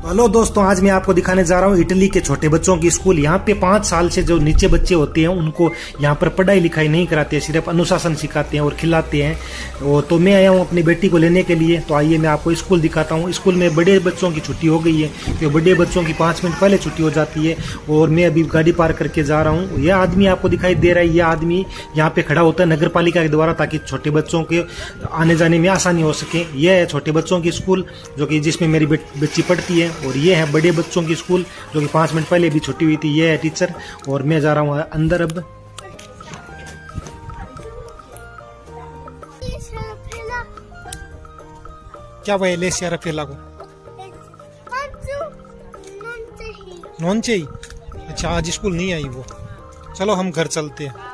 Hello दोस्तों, आज मैं आपको दिखाने जा रहा हूँ इटली के छोटे बच्चों की स्कूल। यहाँ पे 5 साल से जो नीचे बच्चे होते हैं उनको यहाँ पर पढ़ाई लिखाई नहीं कराते, सिर्फ अनुशासन सिखाते हैं और खिलाते हैं। तो मैं आया हूँ अपनी बेटी को लेने के लिए। तो आइए मैं आपको स्कूल दिखाता हूँ। स्कूल में बड़े बच्चों की छुट्टी हो गई है, तो बड़े बच्चों की 5 मिनट पहले छुट्टी हो जाती है और मैं अभी गाड़ी पार्क करके जा रहा हूँ। यह आदमी आपको दिखाई दे रहा है, यह आदमी यहाँ पे खड़ा होता है नगर पालिका के द्वारा, ताकि छोटे बच्चों के आने जाने में आसानी हो सके। यह है छोटे बच्चों की स्कूल जो कि जिसमें मेरी बच्ची पढ़ती है, और ये है बड़े बच्चों की स्कूल जो कि 5 मिनट पहले भी छुट्टी हुई थी। ये है टीचर और मैं जा रहा हूँ अंदर। अब क्या वह लेसिया रफेला को नॉन चाहिए। अच्छा, आज स्कूल नहीं आई वो। चलो हम घर चलते हैं।